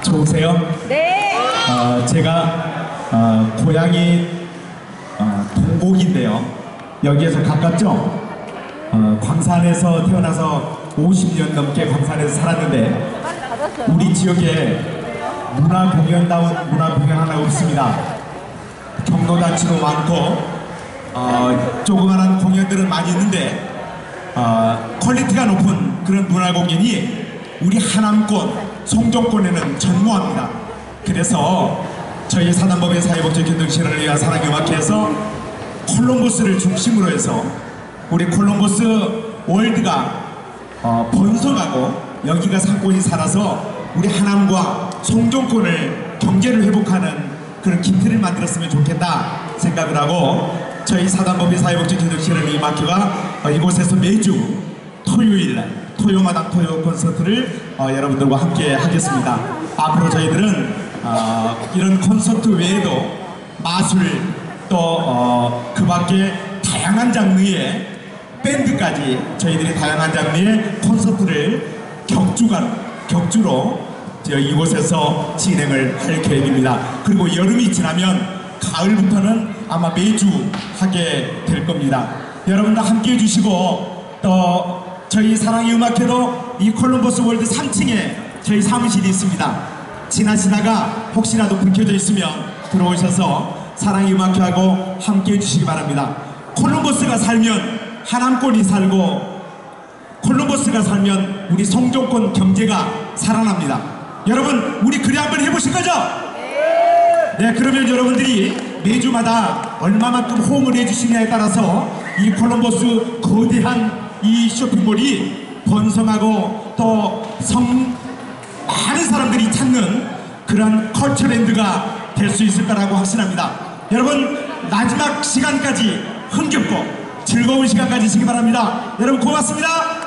좋으세요? 네. 제가 고향이 동곡인데요. 여기에서 가깝죠? 광산에서 태어나서 50년 넘게 광산에서 살았는데 우리 지역에 문화공연다운 문화공연 하나 없습니다. 경로단체도 많고 조그마한 공연들은 많이 있는데 퀄리티가 높은 그런 문화공연이 우리 하남권 송정권에는 전무합니다. 그래서 저희 사단법인 사회복지균등실현을 위한 사랑음악회에서 콜럼버스를 중심으로 해서 우리 콜럼버스 월드가 번성하고 여기가 상권이 살아서 우리 하남과 송정권을 경제를 회복하는 그런 기틀을 만들었으면 좋겠다 생각을 하고 저희 사단법인 사회복지균등실현을 음악회가 이곳에서 매주 토요일 토요마당 토요 콘서트를 여러분들과 함께 하겠습니다. 앞으로 저희들은 이런 콘서트 외에도 마술 또 그 밖에 다양한 장르의 밴드까지 저희들이 다양한 장르의 콘서트를 격주로 이곳에서 진행을 할 계획입니다. 그리고 여름이 지나면 가을부터는 아마 매주 하게 될 겁니다. 여러분들 함께 해주시고 또 저희 사랑의 음악회도 이 콜럼버스 월드 3층에 저희 사무실이 있습니다. 지나시다가 혹시라도 불 켜져 있으면 들어오셔서 사랑의 음악회하고 함께 해주시기 바랍니다. 콜럼버스가 살면 하남권이 살고 콜럼버스가 살면 우리 송정권 경제가 살아납니다. 여러분 우리 그래 한번 해보실 거죠? 네, 그러면 여러분들이 매주마다 얼마만큼 호응을 해주시냐에 따라서 이 콜럼버스 거대한 이 쇼핑몰이 번성하고 또 많은 사람들이 찾는 그런 컬처랜드가 될 수 있을 거라고 확신합니다. 여러분 마지막 시간까지 흥겹고 즐거운 시간 가지시기 바랍니다. 여러분 고맙습니다.